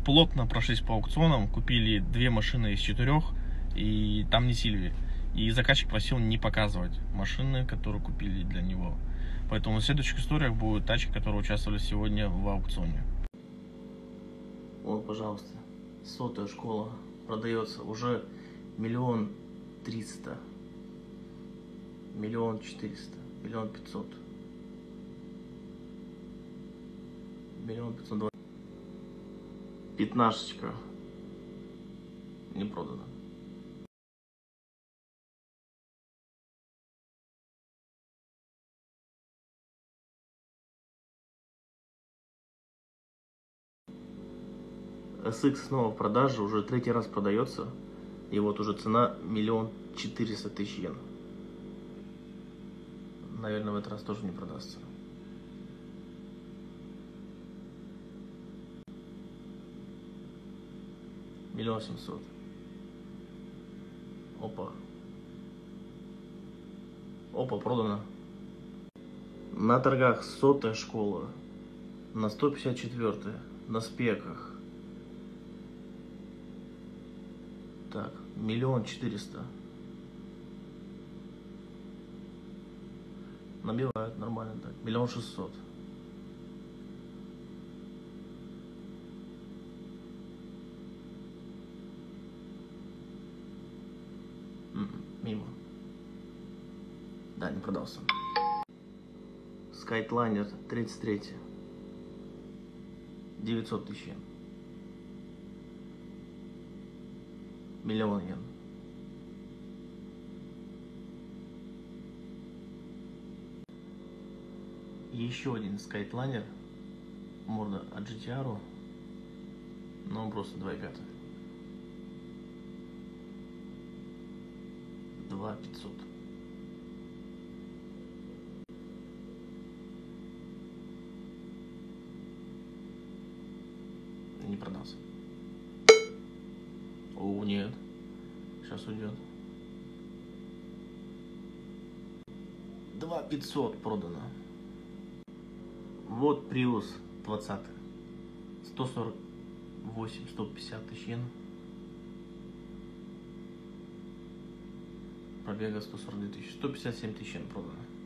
плотно прошлись по аукционам, купили 2 машины из 4, и там не Сильвии. И заказчик просил не показывать машины, которые купили для него. Поэтому в следующих историях будут тачки, которые участвовали сегодня в аукционе. Вот, пожалуйста, 100-я школа продается уже 1 300 000, 1 400 000, 1 500 000, 1 520. Пятнашечка не продана. SX снова в продаже, уже 3-й раз продается. И вот уже цена 1 400 000 йен. Наверное, в этот раз тоже не продастся. Миллион 700. Опа. Опа, продано. На торгах 100-я школа. На 154-й. На спеках. Так, 1 400 000. Набивают нормально так. 1 600 000. Мимо. Да, не продался. Скайтлайнер 33. 900 000 йен. 1 000 000 йен. Еще один скайтлайнер. Морда от GTR. Но он просто 2,5. 2 500. Не продался. О, нет. Сейчас уйдет. 2 500 продано. Вот Prius 20. 148-150 000 йен. Пробега 142 000. 157 000 йен продано.